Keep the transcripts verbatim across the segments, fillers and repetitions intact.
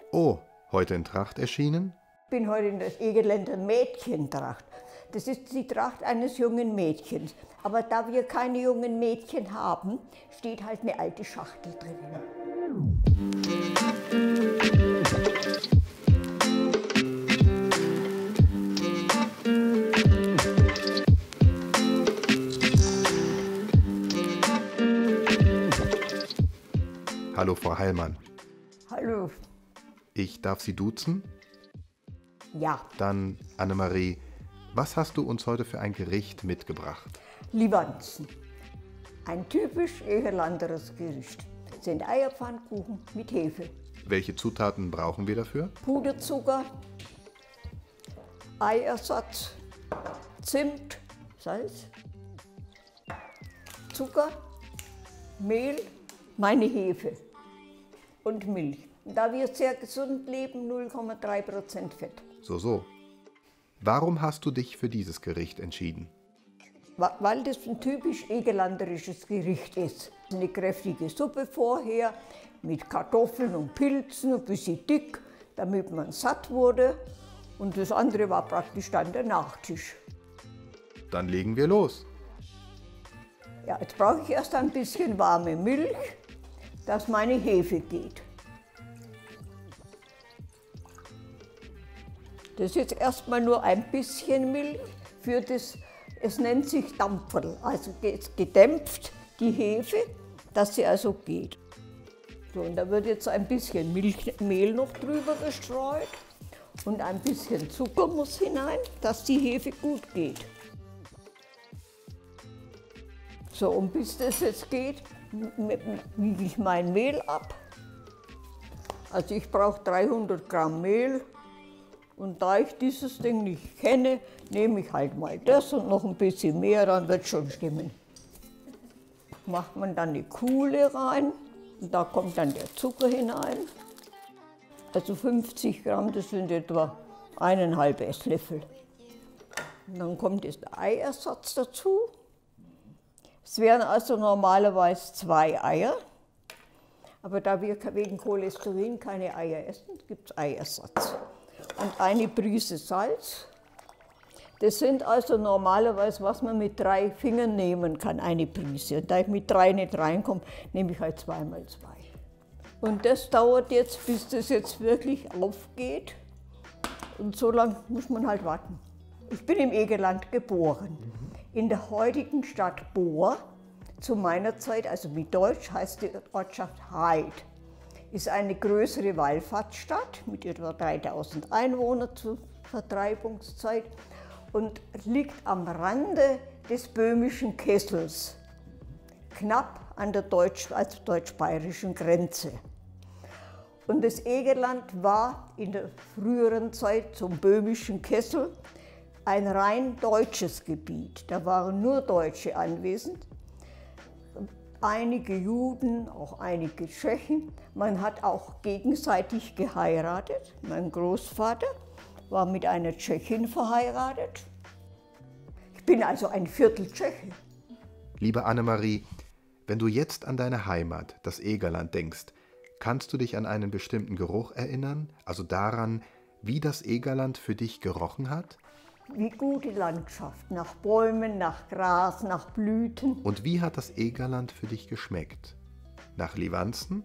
Oh, heute in Tracht erschienen? Ich bin heute in der Egerländer Mädchentracht. Das ist die Tracht eines jungen Mädchens. Aber da wir keine jungen Mädchen haben, steht halt eine alte Schachtel drin. Hallo Frau Heilmann. Hallo. Ich darf Sie duzen? Ja. Dann, Annemarie, was hast du uns heute für ein Gericht mitgebracht? Liwanzen. Ein typisch egerlanderes Gericht. Das sind Eierpfannkuchen mit Hefe. Welche Zutaten brauchen wir dafür? Puderzucker, Eiersatz, Zimt, Salz, Zucker, Mehl, meine Hefe und Milch. Da wir sehr gesund leben, null Komma drei Prozent Fett. So, so. Warum hast du dich für dieses Gericht entschieden? Weil das ein typisch egerlanderisches Gericht ist. Eine kräftige Suppe vorher mit Kartoffeln und Pilzen, ein bisschen dick, damit man satt wurde. Und das andere war praktisch dann der Nachtisch. Dann legen wir los. Ja, jetzt brauche ich erst ein bisschen warme Milch, dass meine Hefe geht. Das ist jetzt erstmal nur ein bisschen Milch für das, es nennt sich Dampferl, also gedämpft die Hefe, dass sie also geht. So, und da wird jetzt ein bisschen Milch, Mehl noch drüber gestreut und ein bisschen Zucker muss hinein, dass die Hefe gut geht. So, und bis das jetzt geht, wiege ich mein Mehl ab. Also ich brauche dreihundert Gramm Mehl. Und da ich dieses Ding nicht kenne, nehme ich halt mal das und noch ein bisschen mehr, dann wird es schon stimmen. Macht man dann die Kuhle rein und da kommt dann der Zucker hinein. Also fünfzig Gramm, das sind etwa eineinhalb Esslöffel. Und dann kommt jetzt der Eiersatz dazu. Es wären also normalerweise zwei Eier, aber da wir wegen Cholesterin keine Eier essen, gibt es Eiersatz. Und eine Prise Salz. Das sind also normalerweise, was man mit drei Fingern nehmen kann, eine Prise. Und da ich mit drei nicht reinkomme, nehme ich halt zweimal zwei. Und das dauert jetzt, bis das jetzt wirklich aufgeht. Und so lange muss man halt warten. Ich bin im Egerland geboren, in der heutigen Stadt Bohr. Zu meiner Zeit, also mit Deutsch, heißt die Ortschaft Heid. Ist eine größere Wallfahrtsstadt mit etwa dreitausend Einwohnern zur Vertreibungszeit und liegt am Rande des böhmischen Kessels, knapp an der deutsch, also deutsch-bayerischen Grenze. Und das Egerland war in der früheren Zeit zum böhmischen Kessel ein rein deutsches Gebiet. Da waren nur Deutsche anwesend. Einige Juden, auch einige Tschechen. Man hat auch gegenseitig geheiratet. Mein Großvater war mit einer Tschechin verheiratet. Ich bin also ein Viertel Tscheche. Liebe Annemarie, wenn du jetzt an deine Heimat, das Egerland, denkst, kannst du dich an einen bestimmten Geruch erinnern? Also daran, wie das Egerland für dich gerochen hat? Wie gute Landschaft, nach Bäumen, nach Gras, nach Blüten. Und wie hat das Egerland für dich geschmeckt? Nach Liwanzen?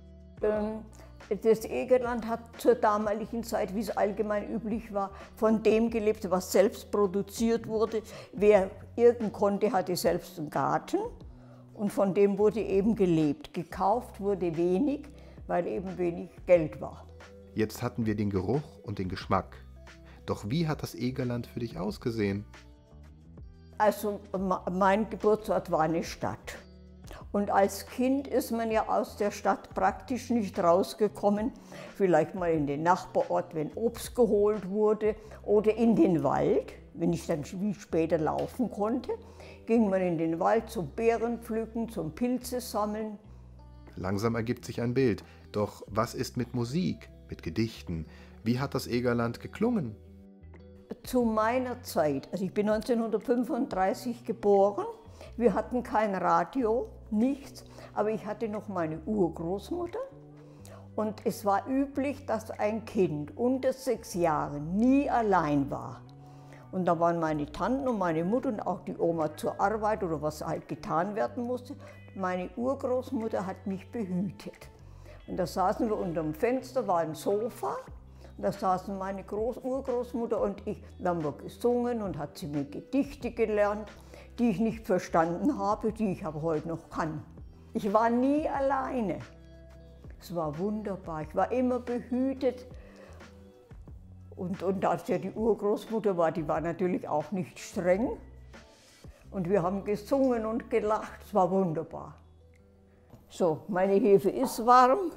Das Egerland hat zur damaligen Zeit, wie es allgemein üblich war, von dem gelebt, was selbst produziert wurde. Wer irgend konnte, hatte selbst einen Garten und von dem wurde eben gelebt. Gekauft wurde wenig, weil eben wenig Geld war. Jetzt hatten wir den Geruch und den Geschmack. Doch wie hat das Egerland für dich ausgesehen? Also mein Geburtsort war eine Stadt. Und als Kind ist man ja aus der Stadt praktisch nicht rausgekommen. Vielleicht mal in den Nachbarort, wenn Obst geholt wurde, oder in den Wald. Wenn ich dann wie später laufen konnte, ging man in den Wald zum Beerenpflücken, zum Pilze sammeln. Langsam ergibt sich ein Bild. Doch was ist mit Musik, mit Gedichten? Wie hat das Egerland geklungen? Zu meiner Zeit, also ich bin neunzehnhundertfünfunddreißig geboren, wir hatten kein Radio, nichts, aber ich hatte noch meine Urgroßmutter Und es war üblich, dass ein Kind unter sechs Jahren nie allein war. Und da waren meine Tanten und meine Mutter und auch die Oma zur Arbeit oder was halt getan werden musste. Meine Urgroßmutter hat mich behütet. Und da saßen wir unter dem Fenster, war ein Sofa. Und da saßen meine Groß Urgroßmutter und ich. Da haben wir gesungen und hat sie mir Gedichte gelernt, die ich nicht verstanden habe, die ich aber heute noch kann. Ich war nie alleine. Es war wunderbar. Ich war immer behütet. Und, und als ja die Urgroßmutter war, die war natürlich auch nicht streng. Und wir haben gesungen und gelacht. Es war wunderbar. So, meine Hefe ist warm.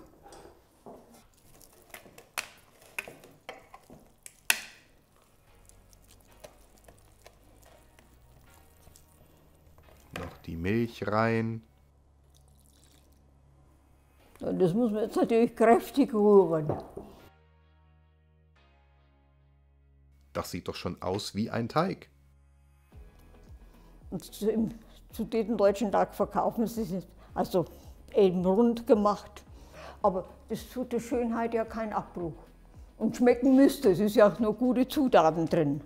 Noch die Milch rein. Und das muss man jetzt natürlich kräftig rühren. Das sieht doch schon aus wie ein Teig. Und zu, zu diesem deutschen Tag verkaufen sie es, also eben rund gemacht. Aber das tut der Schönheit ja keinen Abbruch. Und schmecken müsste, es ist ja auch nur gute Zutaten drin.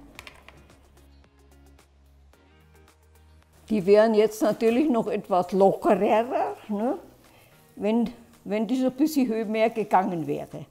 Die wären jetzt natürlich noch etwas lockerer, ne? wenn, wenn die so ein bisschen mehr gegangen wäre.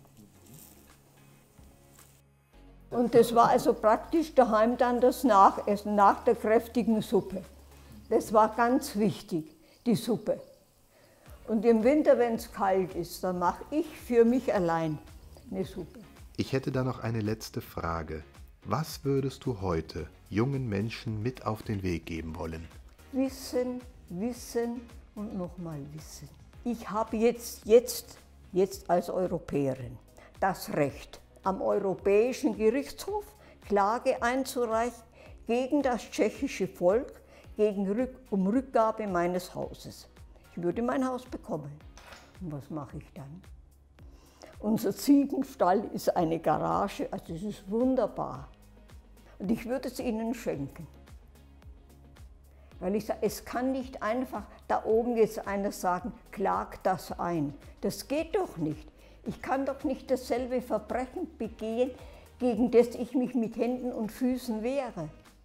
Und das war also praktisch daheim dann das Nachessen nach der kräftigen Suppe. Das war ganz wichtig, die Suppe. Und im Winter, wenn es kalt ist, dann mache ich für mich allein eine Suppe. Ich hätte da noch eine letzte Frage. Was würdest du heute jungen Menschen mit auf den Weg geben wollen? Wissen, wissen und nochmal wissen. Ich habe jetzt, jetzt, jetzt als Europäerin das Recht, am Europäischen Gerichtshof Klage einzureichen gegen das tschechische Volk, gegen Rück, um Rückgabe meines Hauses. Ich würde mein Haus bekommen. Und was mache ich dann? Unser Ziegenstall ist eine Garage, also es ist wunderbar. Und ich würde es ihnen schenken. Weil ich sage, es kann nicht einfach da oben jetzt einer sagen, klag das ein. Das geht doch nicht. Ich kann doch nicht dasselbe Verbrechen begehen, gegen das ich mich mit Händen und Füßen wehre.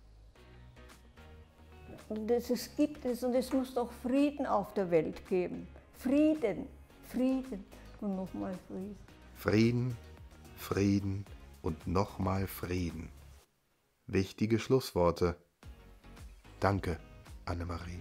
Und das, es gibt es und es muss doch Frieden auf der Welt geben. Frieden, Frieden und nochmal Frieden. Frieden, Frieden und nochmal Frieden. Wichtige Schlussworte. Danke, Annemarie.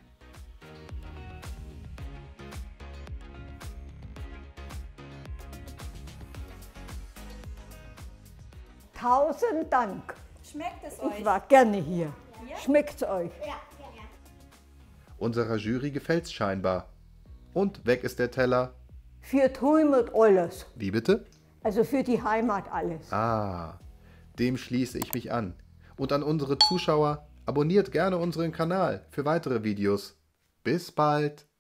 Tausend Dank. Schmeckt es euch? Ich war gerne hier. Ja? Schmeckt es euch? Ja. Unserer Jury gefällt's scheinbar. Und weg ist der Teller. Für die Heimat alles. Wie bitte? Also für die Heimat alles. Ah, dem schließe ich mich an. Und an unsere Zuschauer, abonniert gerne unseren Kanal für weitere Videos. Bis bald!